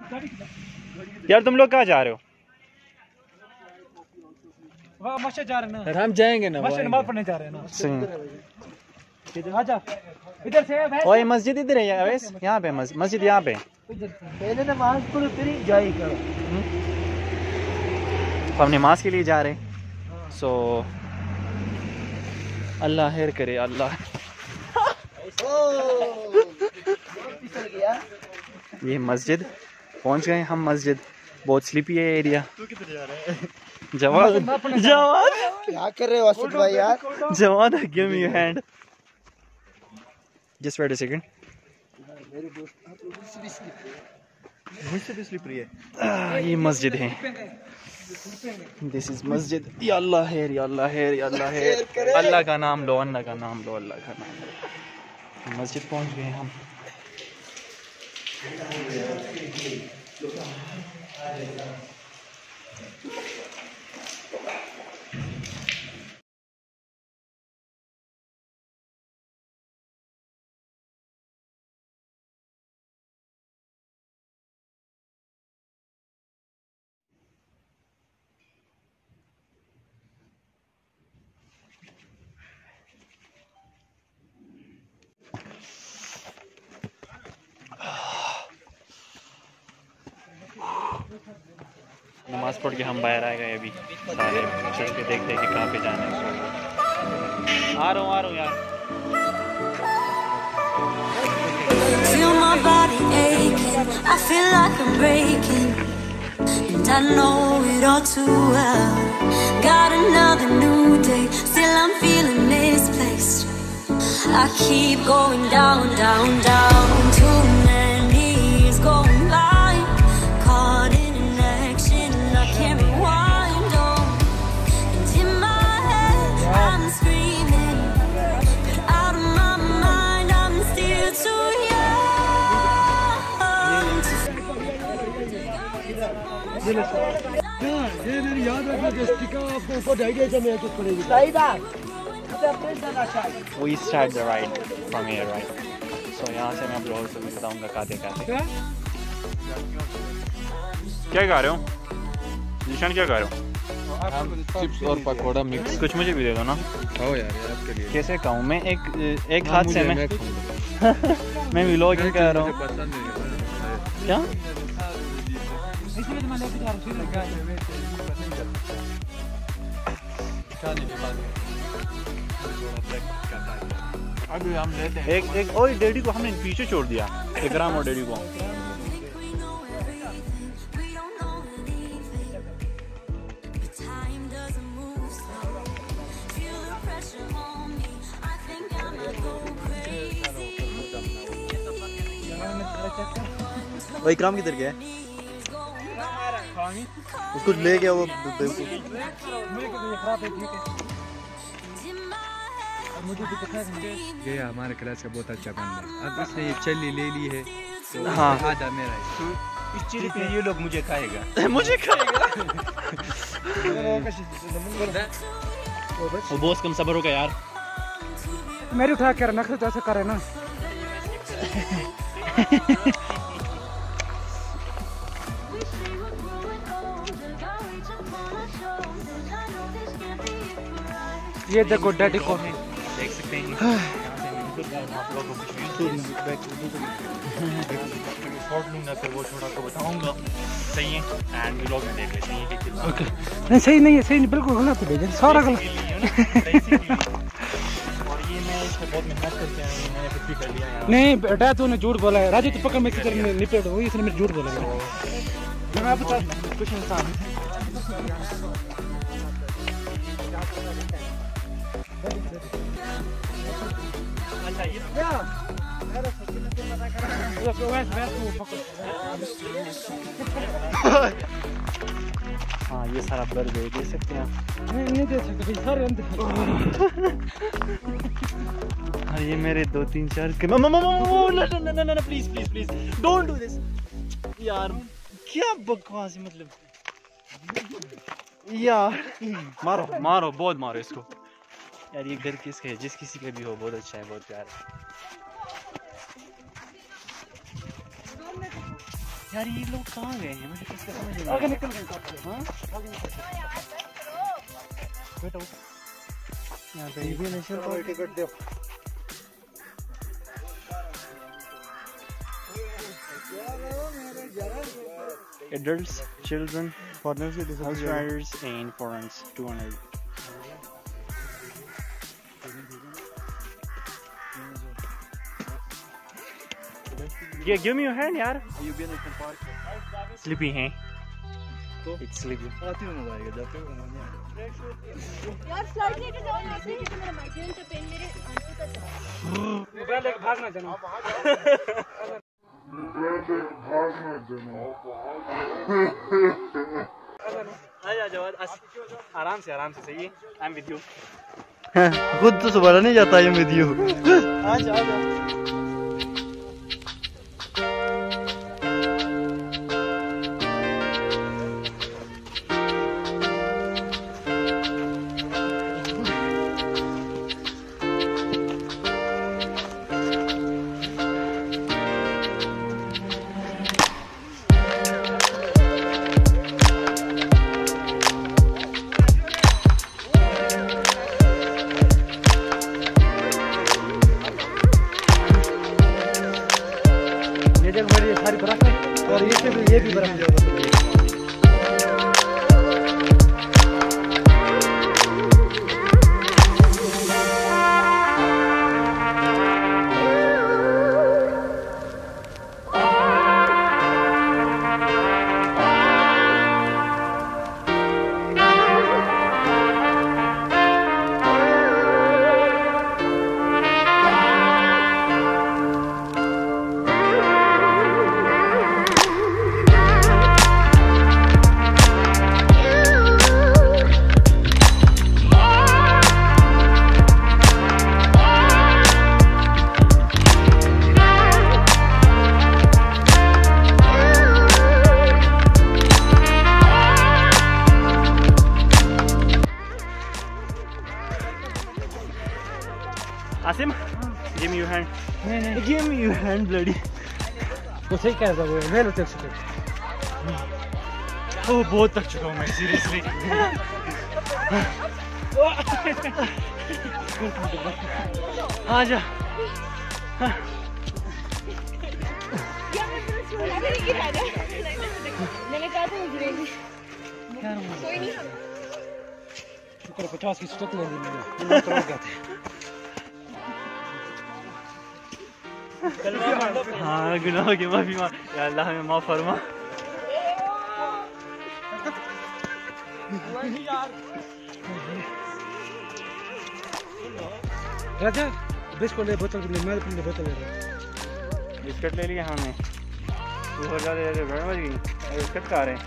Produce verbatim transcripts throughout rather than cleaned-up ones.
यार तुम लोग कहाँ जा रहे हो? मस्जिद जा रहे हैं ना, हम जाएंगे ना, मस्जिद नमाज पढ़ने जा रहे हैं ना। आजा इधर से। ओए मस्जिद इधर है अवैस, यहाँ पे मस्जिद यहाँ पे। पहले नमाज पढ़ो फिर एंजॉय करो। हम नमाज के लिए जा रहे हैं, सो अल्लाह खैर करे। अल्लाह ये मस्जिद पहुंच गए हम। मस्जिद बहुत स्लीपी है एरिया। तू किधर जा रहा है? जवाद जवाद क्या कर रहे हो असद भाई यार? Jawad give me your hand, just wait a second. मेरे दोस्त मुझसे भी स्लीपरी है। ये मस्जिद है, दिस इज मस्जिद। या अल्लाह खैर, या अल्लाह खैर, या अल्लाह खैर। अल्लाह का नाम लो, अल्लाह का नाम लो, अल्लाह का नाम लो। मस्जिद पहुंच गए हम। नमाज पढ़ के हम बाहर आ गए अभी सारे, चल के देखते हैं कि कहाँ पे जाना है। आ रहा हूँ आ रहा हूँ यार। Feel my body aching, I feel like I'm breaking, and I know it all too well. Got another new day, still I'm feeling misplaced. I keep going down, down, down. Too many years going by, caught in an action I can't rewind on. And in my head I'm screaming, but out of my mind I'm still too young to ये मेरी याद रखना कि स्टिका आपको ऊपर ढाई ढाई से मेरे को पड़ेगी। We start the ride from here, right? So यहाँ से मैं आप लोगों को बताऊँगा खाते खाते। क्या गा रहे हो निशान, क्या गा रहे हो? चिप्स और पकोड़ा मिक्स। कुछ मुझे भी दे दो ना। हो यार, यार आपके लिए। कैसे खाऊं मैं? एक एक हाथ से मैं मैं व्लॉगिंग कर रहा हूँ। क्या अभी हम लेते हैं। एक एक और डैडी को हमने पीछे छोड़ दिया, इकराम और डैडी को। वो इकराम किधर गया है? उसको ले गया वो बेवकूफ। ये हमारे क्लास का बहुत अच्छा बंदा है। अब इसने ये चली ले ली है तो हाँ आधा मेरा है। इस चीज पे ये लोग मुझे खाएगा मुझे खाएगा। वो बॉस कम सब्र होगा यार। मेरी उठा कर नखरे तो ऐसे करे ना। ये देखो डैडी को देख सकते हैं। शॉर्ट लूंगा फिर वो छोटा को बताऊंगा। सही है एंड व्लॉग में देख लेते हैं। ओके नहीं सही नहीं है, सही नहीं, बिल्कुल गलत है भेजन, सारा गलत। और ये मैं इसमें बहुत मेहनत करके आया हूं, मैंने कुछ भी कर लिया यार। नहीं बेटा तूने झूठ बोला है। राजू तो पक्का मैं किधर निपट हुई, इसने मेरे झूठ बोला है। मैं आपको कुछ इंसान अच्छा ये हाँ ये सारा बर्गर दे सकते हैं आप? नहीं नहीं दे सकते सारे अंदर। हाँ ये मेरे दो तीन चार के मम्मा मम्मा ना ना ना please please please don't do this यार। क्या बकवास है मतलब यार। मारो मारो बहुत मारो इसको यार। ये घर किसका है? जिस किसी का भी हो बहुत अच्छा है, बहुत प्यार है। यार ये लोग कहाँ गए हैं, मुझे कुछ समझ नहीं आगे आ निकल गए रहा। बेटा यहाँ पे ये नेशनल पार्क टिकट दो। adults, children, house riders and foreigners two hundred. Yeah, give me your hand यार। Ayubia National Park। Sleepy हैं। It's sleepy। आती हूँ मोबाइल के जाते हो यार फ्लाइट लेके जाओ यहाँ से, क्योंकि मेरा माइग्रेन का पेन मेरे आंसू तक है। मोबाइल लेके भागना जाना। आजा जवाद, आराम से आराम से, सही है। I'm with you। खुद तो सुबह नहीं जाता ये विद यू। आजा आजा। सारी बर्फ है और ये भी ये भी बर्फ है। Asim, give me your hand। नहीं नहीं Give me your hand, bloody। वो सही कह रहा है, मैं लो चल सकते। ओह बहुत थक चुका हूँ मैं, सीरियसली। आजा। मैंने कहा था गिरेगी। कोई नहीं। शुक्र पचास की स्टक ले ली मैंने। हाँ गुनाह की माफी माँ, या अल्लाह हमें माफ फरमा। राजा बिस्कुट ले, बोतल ले, मैं अपनी बोतल ले रहा हूँ। बिस्किट ले लिया हमने। तू हो जा रहे बज गई, बिस्किट खा रहे हैं।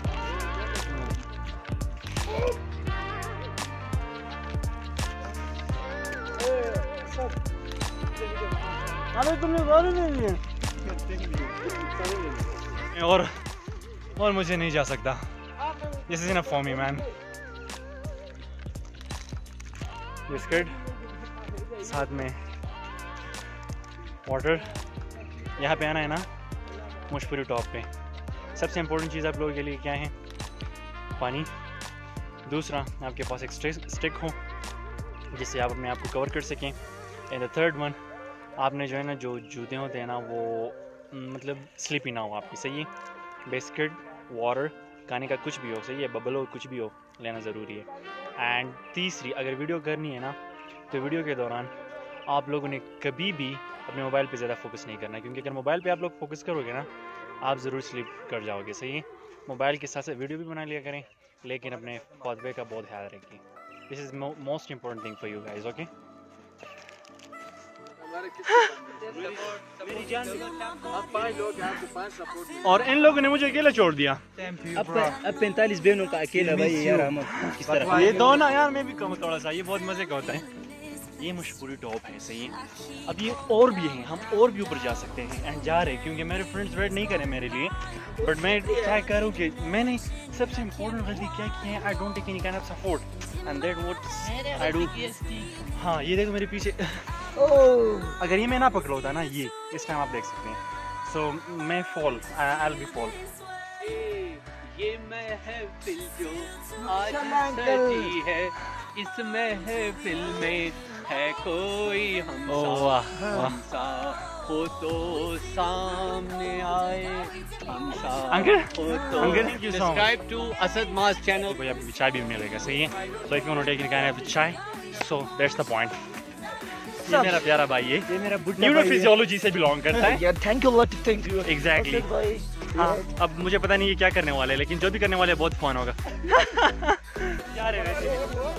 अरे तुमने गाड़ी ले ली और और मुझे नहीं जा सकता। This is enough for me man. Biscuit साथ में वाटर। यहाँ पे आना है ना मुशपुरी टॉप पे। सबसे इम्पोर्टेंट चीज़ आप लोगों के लिए क्या है? पानी। दूसरा, आपके पास एक स्टिक हो जिससे आप अपने आप को कवर कर सकें। एंड द थर्ड वन, आपने जो है ना जो जूते होते हैं ना वो मतलब स्लिपी ना हो आपकी, सही है। बिस्किट, वाटर, खाने का कुछ भी हो, सही है, बबल हो, कुछ भी हो, लेना ज़रूरी है। एंड तीसरी, अगर वीडियो करनी है ना तो वीडियो के दौरान आप लोगों ने कभी भी अपने मोबाइल पे ज़्यादा फोकस नहीं करना, क्योंकि अगर मोबाइल पे आप लोग फोकस करोगे ना आप ज़रूर स्लिप कर जाओगे, सही है। मोबाइल के साथ साथ वीडियो भी बना लिया करें, लेकिन अपने खुतबे का बहुत ख्याल रखें। This is most important thing for you guys, okay. और इन लोगों ने मुझे अकेला छोड़ दिया। अब अब पैंतालीस बहनों का अकेला भाई यार, हम किस तरह। ये दो ना यार, मैं भी कम थोड़ा सा, ये बहुत मजे का होता है। ये मुशपुरी टॉप है, सही है। अब ये और भी हैं, हम और भी ऊपर जा सकते हैं एंड जा रहे हैं, क्योंकि मेरे फ्रेंड्स वेट नहीं करें मेरे लिए। बट मैं ट्राई करूँ कि मैंने सबसे इम्पोर्टेंट गलती क्या की है, I don't take any kind of support and that what I do. हाँ ये देखो मेरे पीछे। अगर ये मैं ना पकड़ा होता ना, ये इस टाइम आप देख सकते हैं। सो मैं fall, I will be fall. ये महफिल जो आज सजी है, इस महफिल में है कोई हमसा, हमसा हो तो सामने आए, हमसा हो तो subscribe to Asad Mas channel. कोई अभी चाय भी मिलेगा, सही है. So if you want to take any kind of chai, so that's the point. ये मेरा प्यारा भाई है, ये मेरा बुड्ढा भाई न्यूरोफिजियोलॉजी से बिलोंग करता है. यार thank you lot, thank you. Exactly. हाँ, अब मुझे पता नहीं ये क्या करने वाले हैं, लेकिन जो भी करने वाले हैं बहुत फन होगा. क्या रे वैसे?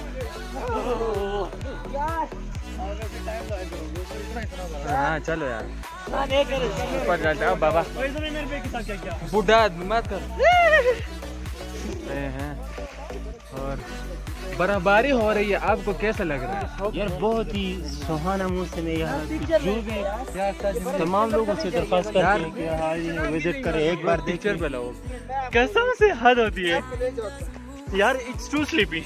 हाँ चलो यार. ऊपर जाते हैं बाबा. बुढ़ा मत कर. हैं और बर्फबारी हो रही है, आपको कैसा लग रहा है? यार बहुत ही सुहाना मौसम है यहाँ. जो तमाम लोगों से दरख्वास्त करते हैं कि हाँ ये विजिट करें, एक बार पिक्चर पे लो. कसम से हद होती है यार. It's too sleepy.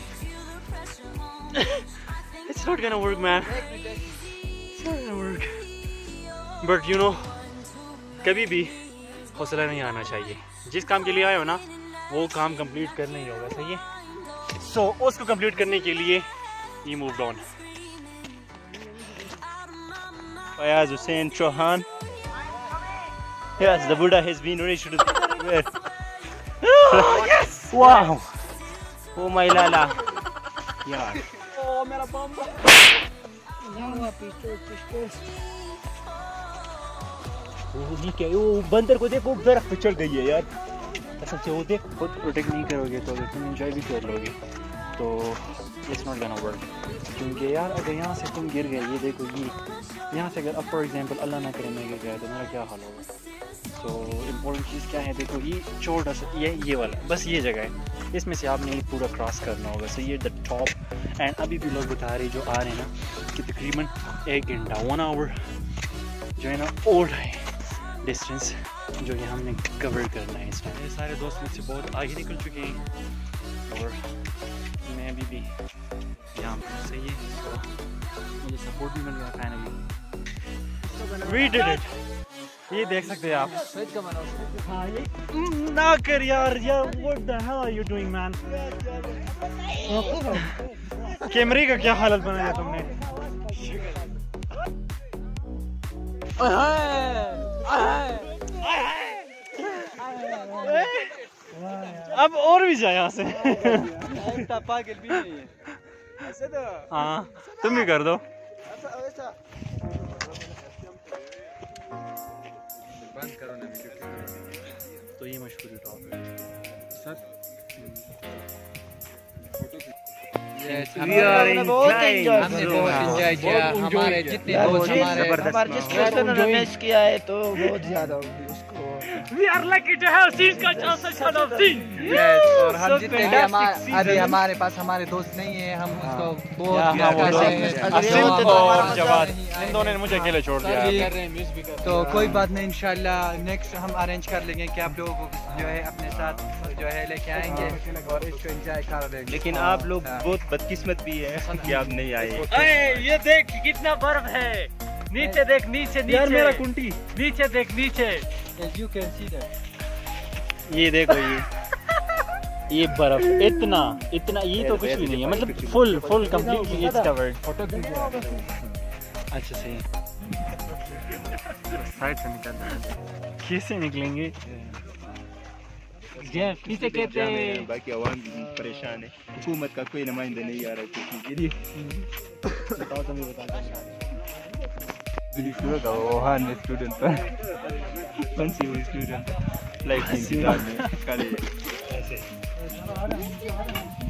It's not gonna work man. It's not gonna work. But you know, कभी भी हौसला नहीं आना चाहिए. जिस काम के लिए आए हो ना, वो काम कंप्लीट करना ही होगा, सही है. सो so, उसको कंप्लीट करने के लिए ये moved on. Fayaz Hussain Chauhan. Yes, the Buddha has been reached to the oh, yes! Wow! Oh my lala. यार. Oh मेरा बम. वो ये क्या? वो बंदर को देखो, दरख्त पे चढ़ गई है यार. कसम से वो देख. खुद प्रोटेक्ट नहीं करोगे तो अगर तुम एंजॉय भी कर लोगे तो इट्स नॉट गोना वर्क. क्योंकि यार अगर यहाँ से तुम गिर गए, ये देखो ये यहाँ से अगर अब फॉर एग्जांपल अल्लाह ना करे मैं गिर गया तो मेरा क्या हाल होगा. सो इम्पोर्टेंट चीज़ क्या है, देखो ये छोटा सा ये ये वाला बस ये जगह है, इसमें से आपने पूरा क्रॉस करना होगा. सो ये द टॉप. एंड अभी भी लोग बता रहे जो आ रहे हैं ना कि तकरीबन एक घंटा वन आवर जो है ना और है डिस्टेंस जो ये हमने कवर करना है. इसमें ये सारे दोस्त मुझसे बहुत आगे निकल चुके हैं और मैं अभी भी यहाँ पर. सही है. तो मुझे सपोर्ट भी मिल गया फाइनली. We did it. ये देख सकते हैं आप. हाँ ये ना कर यार. यार what the hell are you doing man? कैमरे का क्या हालत बनाया तुमने? अब और भी जाए यहाँ से. पागल भी नहीं है. हाँ तुम भी कर दो. बंद करो ना वीडियो. तो ये मशहूर टॉप है sir. We are in England. हमने बहुत एंजॉय किया. हमारे जितने दोस्त हमारे जिस ने मैच किया है तो बहुत ज्यादा उसको. We are lucky to have seen का चांस शान ऑफ सीन. Yes, और हम जितने भी हमारे अभी हमारे पास हमारे दोस्त नहीं है, हम उसको बहुत प्यार करते हैं. असीम और जवाद इन दोनों ने मुझे अकेले छोड़ दिया. तो कोई बात नहीं, इंशाल्लाह नेक्स्ट हम अरेंज कर लेंगे कि आप लोगों को जो है अपने साथ जो है लेके आएंगे और इसको एंजॉय कर लेंगे. लेकिन आप लोग बहुत बदकिस्मत भी है कि आप नहीं आए. अरे ये देख कितना बर्फ है. नीचे देख, नीचे नीचे. यार मेरा कुंटी. नीचे देख, नीचे. You can see that. ये देखो ये ये बर्फ इतना इतना ये तो कुछ भी नहीं है. मतलब full full completely it's covered. अच्छा सही. साइड से निकलना है. कैसे निकलेंगे? पीछे कहते हैं बाकी आवाम परेशान है. हुकूमत का कोई नुमाइंदा नहीं आ रहा किसी के लिए. बताओ तुम ही बताओ. का वो हाँ स्टूडेंट पर फंसी हुई स्टूडेंट लाइक में काले ऐसे